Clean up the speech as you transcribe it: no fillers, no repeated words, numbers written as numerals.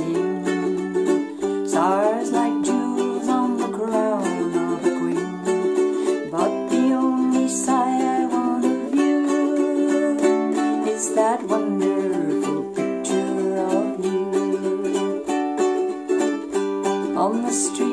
lying, stars like jewels on the crown of a queen. But the only sigh I want of you is that wonderful picture of you on the street.